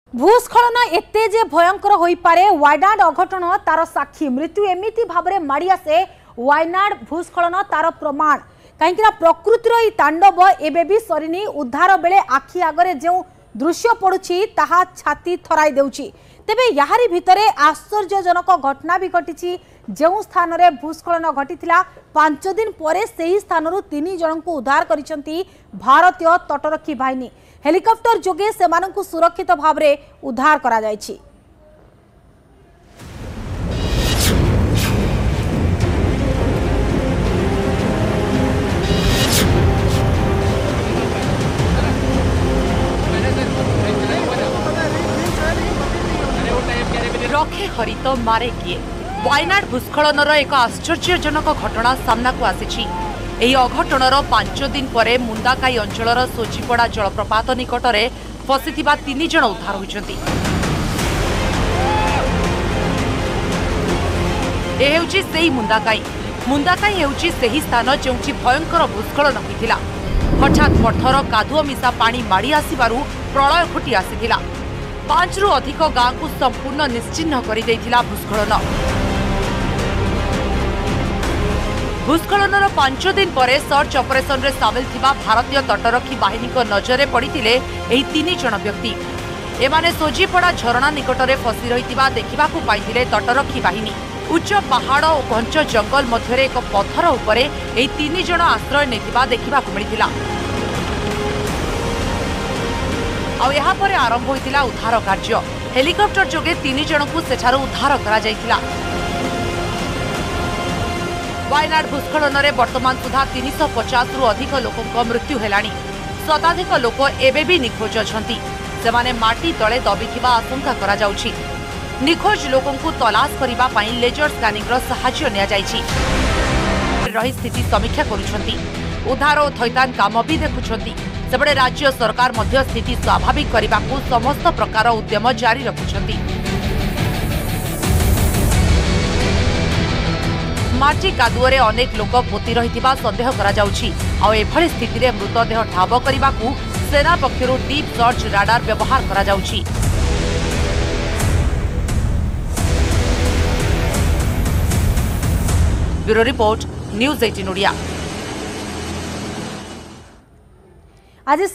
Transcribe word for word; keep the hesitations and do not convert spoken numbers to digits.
भूस्खलन एते जे भयंकर होई पारे वायनाड अघटन तार साक्षी मृत्यु एमिति भाबरे माड़ी आसे वायनाड भूस्खलन तार प्रमाण कहीं प्रकृतिर ई तांडव एबे भी सरिनी उद्धार बेले आखि आगरे जो दृश्य पड़ुछि ताहा छाती थराई देउछि। तेबे याहारी भितरे आश्चर्यजनक घटना भी घटी जो स्थान रे भूस्खलन घटीथिला पांच दिन परे सेही स्थानरु तीन जनकु उद्धार करिसंती भारतीय तटरक्षी बाहिनी। हेलिकॉप्टर जोगे सेमानंकु सुरक्षित भावरे उद्धार करा जायछि। रखे हरित मारे किए वायनाड भूस्खलनर एक आश्चर्यजनक घटना सामना को आसी। एही अघटनर पांच दिन परे मुंदाकाई अंचलर सोजीपड़ा जलप्रपात निकटरे फसिथिबा तीन जण उद्धार होइछन्ति। ए हेउछि सेही मुंदाकाई मुंदाकाई हेउछि सेही स्थान जेउछि भयंकर भूस्खलन होइथिला। हठात पत्थर कादुओ मिसा पानी माड़ी आसिबारु प्रलय घटी आसिथिला। पांच रु अधिक गाँ को संपूर्ण निश्चिन्न कर भूस्खलन। भूस्खलनर पांच दिन पर सर्च ऑपरेशन रे सामिल थिबा भारतीय तटरक्षी बाहिनी को नजरे पड़िथिले एही तीन जण व्यक्ति। एमाने सोजीपड़ा झरणा निकटरे फसी रहिथिबा देखिबाकू पाइथिले तटरक्षी बाहिनी। उच्च पहाड़ और घंच जंगल मध्यरे एक पत्थर उपरे एही तीन जण आश्रय नेथिबा देखिबाकू मिलिथिला। आउ यहाँ पर आरंभ होइतिला उद्धार कार्य। हेलिकॉप्टर जोगे तीन जनकु सेठारु उद्धार करा जाइतिला। वायनाड भूस्खलन रे वर्तमान सुधा तीन सौ पचास रु अधिक लोकंक मृत्यु हेलानी। शताधिक लोक एबे भी निखोज अछंती। सेमाने माटी तळे दबिथिबा आशंका करा जाउछि। निखोज लोकंकु तलाश करिबा पई लेजर स्कैनिंग रो सहाय्य निया जाइछि। रही स्थिति समीक्षा करूछंती। उद्धार और थैतान काम भी देखुछंती। सेबडे राज्य सरकार मध्य स्थिति स्वाभाविक करने को समस्त प्रकार उद्यम जारी रखुछंती। माटी कादुअरे अनेक लोक पोती रहिथिबा संदेह करा जाउछि। आ एभଳି स्थिति मृतदेह ठाब करने को सेना पक्षरु डीप सर्च राडार व्यवहार करा जाउछि। ब्यूरो रिपोर्ट न्यूज अठारह ओडिया। आज